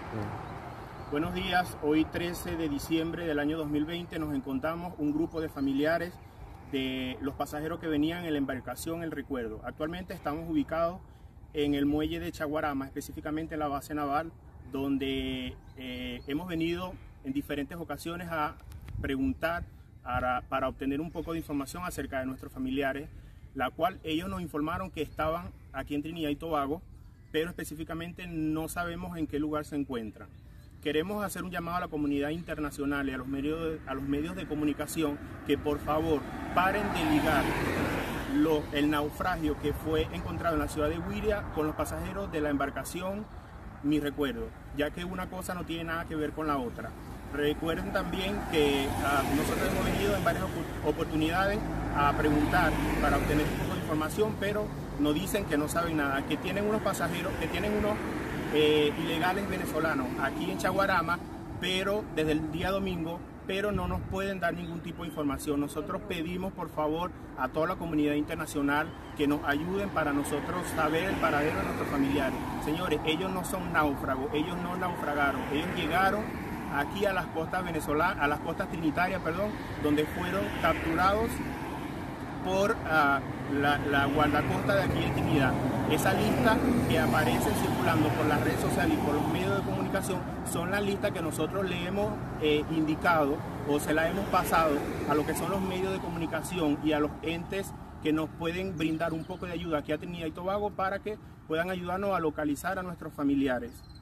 Buenos días, hoy 13 de diciembre del año 2020 nos encontramos un grupo de familiares de los pasajeros que venían en la embarcación El Recuerdo. Actualmente estamos ubicados en el muelle de Chaguarama, específicamente en la base naval, donde hemos venido en diferentes ocasiones a preguntar para obtener un poco de información acerca de nuestros familiares, la cual ellos nos informaron que estaban aquí en Trinidad y Tobago, pero específicamente no sabemos en qué lugar se encuentran. Queremos hacer un llamado a la comunidad internacional y a los medios de comunicación que por favor paren de ligar el naufragio que fue encontrado en la ciudad de Güiria con los pasajeros de la embarcación Mi Recuerdo, ya que una cosa no tiene nada que ver con la otra. Recuerden también que nosotros hemos venido en varias oportunidades a preguntar para obtener un poco de información, pero nos dicen que no saben nada, que tienen unos pasajeros, que tienen unos ilegales venezolanos aquí en Chaguarama, pero desde el día domingo, pero no nos pueden dar ningún tipo de información. Nosotros pedimos por favor a toda la comunidad internacional que nos ayuden para nosotros saber el paradero de nuestros familiares. Señores, ellos no son náufragos, ellos no naufragaron, ellos llegaron aquí a las costas venezolanas, a las costas trinitarias, perdón, donde fueron capturados por la guardacosta de aquí de Trinidad. Esa lista que aparece circulando por las redes sociales y por los medios de comunicación son las listas que nosotros le hemos indicado o se la hemos pasado a lo que son los medios de comunicación y a los entes que nos pueden brindar un poco de ayuda aquí a Trinidad y Tobago para que puedan ayudarnos a localizar a nuestros familiares.